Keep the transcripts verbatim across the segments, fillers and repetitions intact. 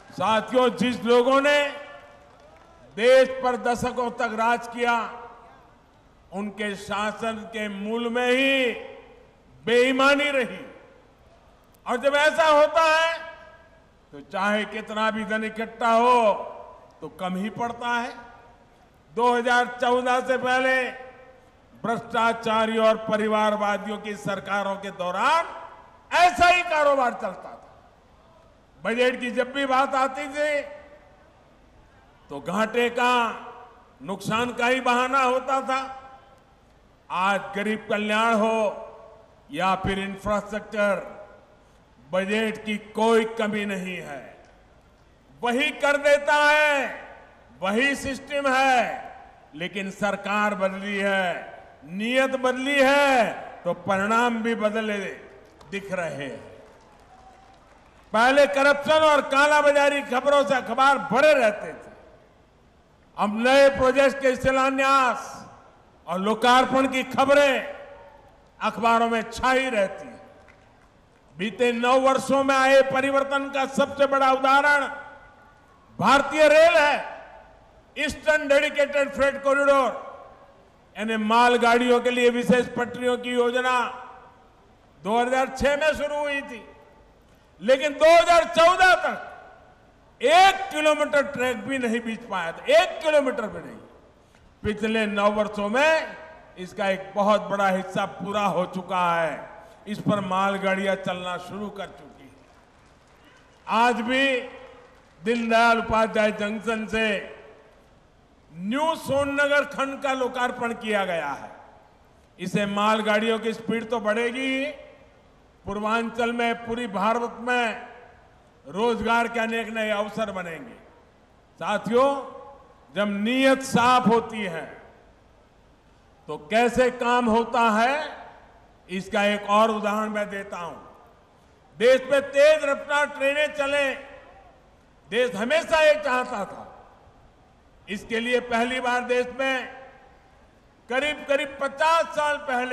साथियों, जिस लोगों ने देश पर दशकों तक राज किया, उनके शासन के मूल में ही बेईमानी रही। और जब ऐसा होता है तो चाहे कितना भी धन इकट्ठा हो तो कम ही पड़ता है। दो हज़ार चौदह से पहले भ्रष्टाचारी और परिवारवादियों की सरकारों के दौरान ऐसा ही कारोबार चलता था। बजट की जब भी बात आती थी तो घाटे का, नुकसान का ही बहाना होता था। आज गरीब कल्याण हो या फिर इंफ्रास्ट्रक्चर, बजट की कोई कमी नहीं है। वही कर देता है, वही सिस्टम है, लेकिन सरकार बदली है, नीयत बदली है तो परिणाम भी बदले दिख रहे हैं। पहले करप्शन और कालाबाजारी खबरों से अखबार भरे रहते थे। अब नए प्रोजेक्ट के शिलान्यास और लोकार्पण की खबरें अखबारों में छाई रहती है। बीते नौ वर्षों में आए परिवर्तन का सबसे बड़ा उदाहरण भारतीय रेल है। ईस्टर्न डेडिकेटेड फ्रेट कॉरिडोर यानी मालगाड़ियों के लिए विशेष पटरियों की योजना दो हज़ार छह में शुरू हुई थी, लेकिन दो हज़ार चौदह तक एक किलोमीटर ट्रैक भी नहीं बीच पाया था, एक किलोमीटर भी नहीं। पिछले नौ वर्षों में इसका एक बहुत बड़ा हिस्सा पूरा हो चुका है। इस पर मालगाड़ियां चलना शुरू कर चुकी है। आज भी दीनदयाल उपाध्याय जंक्शन से न्यू सोननगर खंड का लोकार्पण किया गया है। इसे मालगाड़ियों की स्पीड तो बढ़ेगी, पूर्वांचल में, पूरी भारत में रोजगार के अनेक नए अवसर बनेंगे। साथियों, जब नीयत साफ होती है तो कैसे काम होता है, इसका एक और उदाहरण मैं देता हूं। देश में तेज रफ्तार ट्रेनें चले, देश हमेशा ये चाहता था। इसके लिए पहली बार देश में करीब करीब पचास साल पहले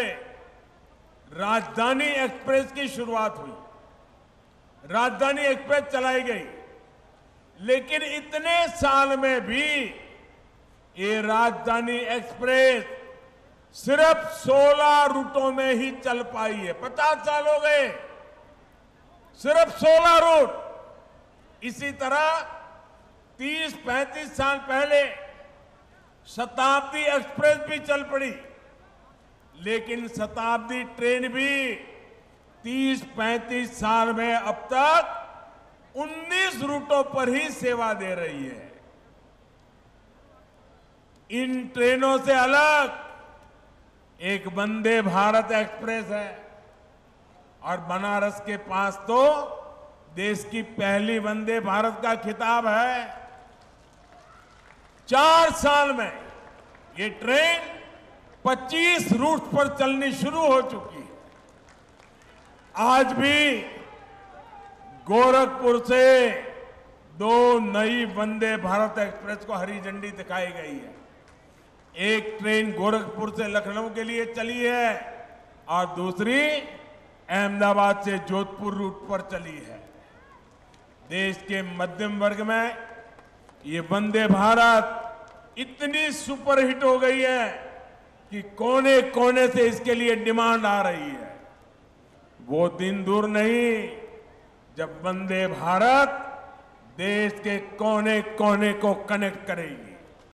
राजधानी एक्सप्रेस की शुरुआत हुई। राजधानी एक्सप्रेस चलाई गई, लेकिन इतने साल में भी ये राजधानी एक्सप्रेस सिर्फ सोलह रूटों में ही चल पाई है। पचास साल हो गए, सिर्फ सोलह रूट। इसी तरह तीस पैंतीस साल पहले शताब्दी एक्सप्रेस भी चल पड़ी, लेकिन शताब्दी ट्रेन भी तीस पैंतीस साल में अब तक उन्नीस रूटों पर ही सेवा दे रही है। इन ट्रेनों से अलग एक वंदे भारत एक्सप्रेस है, और बनारस के पास तो देश की पहली वंदे भारत का खिताब है। चार साल में ये ट्रेन पच्चीस रूट पर चलनी शुरू हो चुकी है। आज भी गोरखपुर से दो नई वंदे भारत एक्सप्रेस को हरी झंडी दिखाई गई है। एक ट्रेन गोरखपुर से लखनऊ के लिए चली है और दूसरी अहमदाबाद से जोधपुर रूट पर चली है। देश के मध्यम वर्ग में ये वंदे भारत इतनी सुपरहिट हो गई है कि कोने कोने से इसके लिए डिमांड आ रही है। वो दिन दूर नहीं जब वंदे भारत देश के कोने कोने को कनेक्ट करेगी।